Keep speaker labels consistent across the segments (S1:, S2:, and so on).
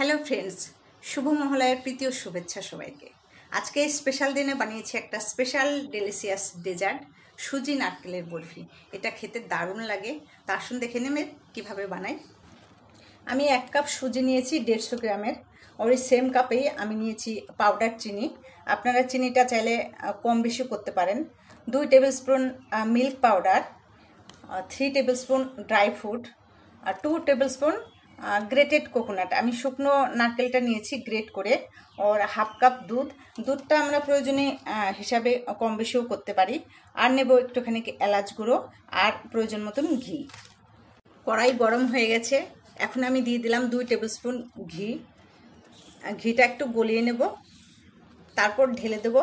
S1: Hello friends, শুভ মহালয়ার প্রীতি ও শুভেচ্ছা সবাইকে। আজকে এই স্পেশাল দিনে বানিয়েছি একটা স্পেশাল ডেলিশিয়াস ডেজার্ট, সুজি নারকেলের বরফি। এটা খেতে দারুণ লাগে। তা আসুন দেখে নেবেন কীভাবে বানাই। আমি 1 কাপ সুজি নিয়েছি 150 গ্রামের। আর ওই সেম কাপেই আমি নিয়েছি পাউডার চিনি। আপনারা চিনিটা চাইলে কম বেশি করতে পারেন। 2 tablespoon milk powder, 3 tablespoon dry fruit, আর 2 টেবিল স্পুন গ্রেটেড কোকোনাট। আমি শুকনো নারকেলটা নিয়েছি গ্রেট করে। আর 1/2 কাপ দুধটা আমরা প্রয়োজনে হিসাবে কম বেশিও করতে পারি। আর নেব একটুখানি এলাচ গুঁড়ো আর প্রয়োজন মতন ঘি। কড়াই গরম হয়ে গেছে, এখন আমি দিয়ে দিলাম 2 টেবিল স্পুন ঘি। ঘিটা একটু গলিয়ে নেব, তারপর ঢেলে দেব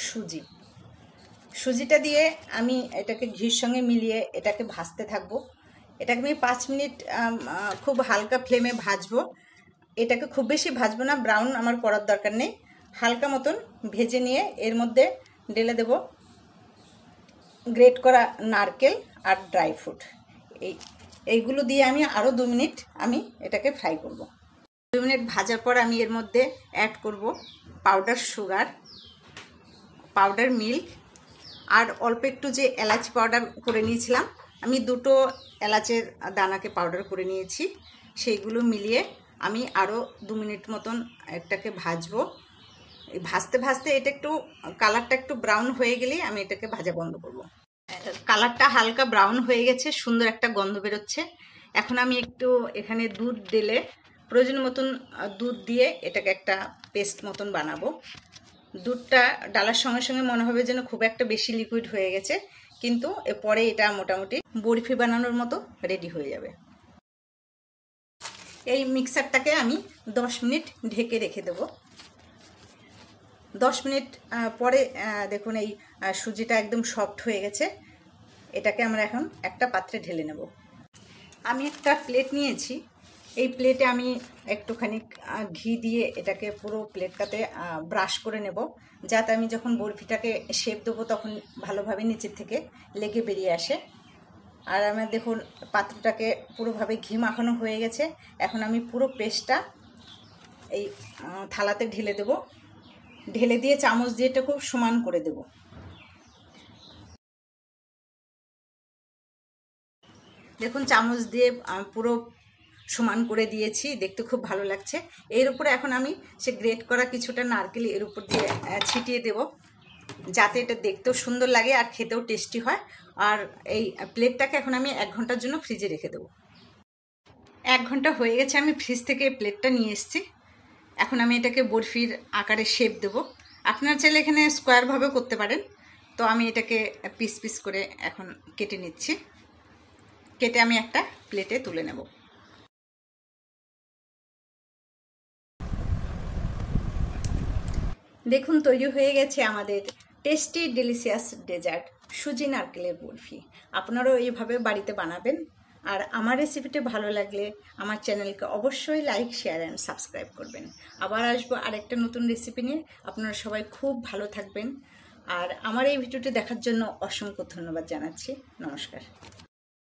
S1: সুজিটা দিয়ে আমি এটাকে ঘির সঙ্গে মিলিয়ে এটাকে ভাজতে থাকবো। এটাকে আমি 5 মিনিট খুব হালকা ফ্লেমে ভাজবো। এটাকে খুব বেশি ভাজবো না, ব্রাউন আমার করার দরকার নেই। হালকা মতন ভেজে নিয়ে এর মধ্যে ঢেলে দেব গ্রেট করা নারকেল আর ড্রাই ফ্রুট। এইগুলো দিয়ে আমি আরও 2 মিনিট আমি এটাকে ফ্রাই করব। 2 মিনিট ভাজার পর আমি এর মধ্যে অ্যাড করব পাউডার সুগার, পাউডার মিল্ক আর অল্প একটু যে এলাচ পাউডার করে নিয়েছিলাম। আমি 2টো এলাচের দানাকে পাউডার করে নিয়েছি। সেইগুলো মিলিয়ে আমি আরও 2 মিনিট মতন এটাকে ভাজবো। ভাজতে ভাজতে এটা একটু কালারটা একটু ব্রাউন হয়ে গেলেই আমি এটাকে ভাজা বন্ধ করব। কালারটা হালকা ব্রাউন হয়ে গেছে, সুন্দর একটা গন্ধ বেরোচ্ছে। এখন আমি একটু এখানে দুধ ঢেলে প্রয়োজন মতন দুধ দিয়ে এটাকে একটা পেস্ট মতন বানাবো। দুধটা ডালার সঙ্গে সঙ্গে মনে হবে যেন খুব একটা বেশি লিকুইড হয়ে গেছে, কিন্তু এরপরে এটা মোটামুটি বরফি বানানোর মতো রেডি হয়ে যাবে। এই মিক্সারটাকে আমি 10 মিনিট ঢেকে রেখে দেব। 10 মিনিট পরে দেখুন এই সুজিটা একদম সফট হয়ে গেছে। এটাকে আমরা এখন একটা পাত্রে ঢেলে নেব। আমি একটা প্লেট নিয়েছি। এই প্লেটে আমি একটুখানি ঘি দিয়ে এটাকে পুরো প্লেটটাতে ব্রাশ করে নেব, যাতে আমি যখন বরফিটাকে শেপ দেবো তখন ভালোভাবে নিচের থেকে লেগে বেরিয়ে আসে। আর আমার দেখুন পাত্রটাকে পুরোভাবে ঘি মাখানো হয়ে গেছে। এখন আমি পুরো পেস্টটা এই থালাতে ঢেলে দেব। ঢেলে দিয়ে চামচ দিয়ে এটা খুব সমান করে দেব। দেখুন চামচ দিয়ে পুরো সমান করে দিয়েছি, দেখতে খুব ভালো লাগছে। এর উপরে এখন আমি সে গ্রেট করা কিছুটা নারকেল এর উপর দিয়ে ছিটিয়ে দেব, যাতে এটা দেখতেও সুন্দর লাগে আর খেতেও টেস্টি হয়। আর এই প্লেটটাকে এখন আমি 1 ঘন্টার জন্য ফ্রিজে রেখে দেবো। 1 ঘন্টা হয়ে গেছে, আমি ফ্রিজ থেকে প্লেটটা নিয়ে এসেছি। এখন আমি এটাকে বরফির আকারে শেপ দেব। আপনারা চাইলে এখানে স্কোয়ারভাবেও করতে পারেন। তো আমি এটাকে পিস পিস করে এখন কেটে নিচ্ছি। কেটে আমি একটা প্লেটে তুলে নেব। দেখুন তৈরি হয়ে গেছে আমাদের টেস্টি ডেলিশিয়াস ডেজার্ট সুজি নারকেলের বরফি। আপনারাও এইভাবে বাড়িতে বানাবেন। আর আমার রেসিপিটি ভালো লাগলে আমার চ্যানেলকে অবশ্যই লাইক, শেয়ার অ্যান্ড সাবস্ক্রাইব করবেন। আবার আসবো আরেকটা নতুন রেসিপি নিয়ে। আপনারা সবাই খুব ভালো থাকবেন। আর আমার এই ভিডিওটি দেখার জন্য অসংখ্য ধন্যবাদ জানাচ্ছি। নমস্কার।